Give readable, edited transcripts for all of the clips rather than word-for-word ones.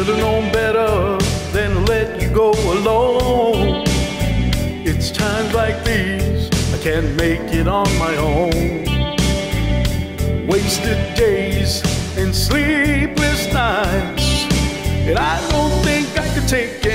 Should've known better than to let you go alone. It's times like these I can't make it on my own. Wasted days and sleepless nights, and I don't think I can take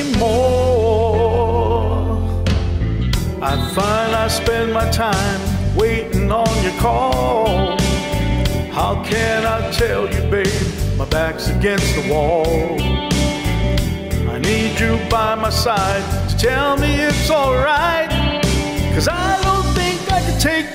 anymore. I find I spend my time waiting on your call. How can I tell you, babe, my back's against the wall? I need you by my side to tell me it's alright, 'cause I don't think I can take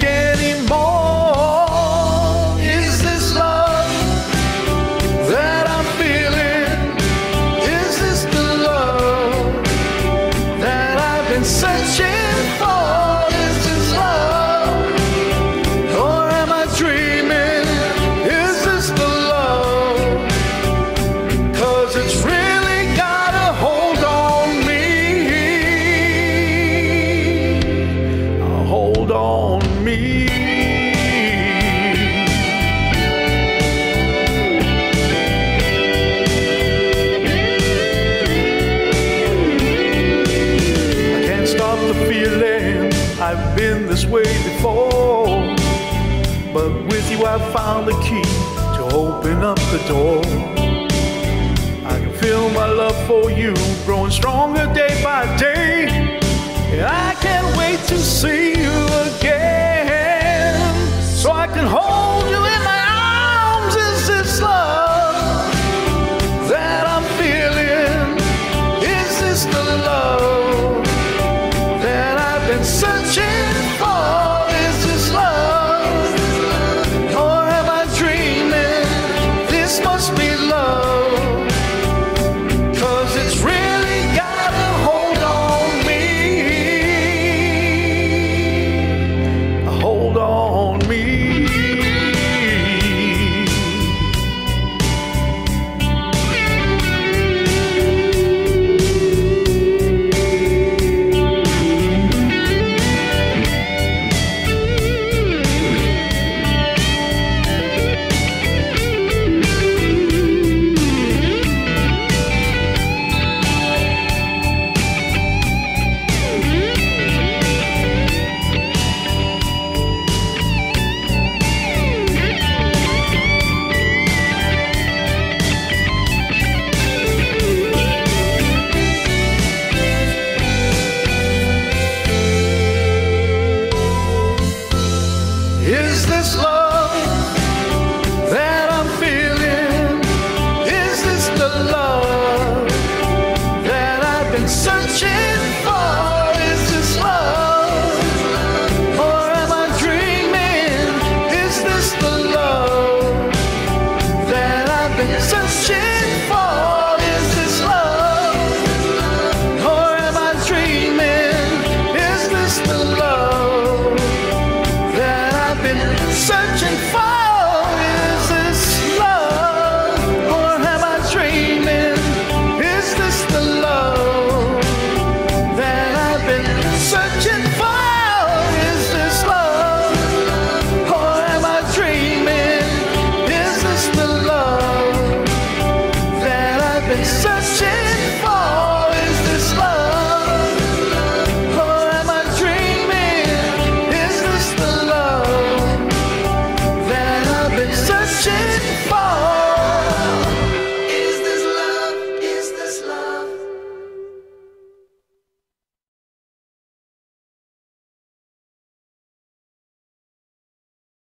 anymore. Is this love that I'm feeling? Is this the love that I've been searching for? Is this love, or am I dreaming? Is this the love? 'Cause it's really got a hold on me. A hold on me. Feeling I've been this way before, but with you I found the key to open up the door. I can feel my love for you growing stronger day by day, and I can't wait to see you again, so I can hold you in my arms. Is this love that I'm feeling? Is this the love searching for? Is this love, or am I dreaming? This must be love, 'cause it's really got a hold on me. A hold on me. Is this love that I'm feeling? Is this the love that I've been searching for? Is this love, or am I dreaming? Is this the love that I've been searching for? Is this love, or am I dreaming? Is this the love searching?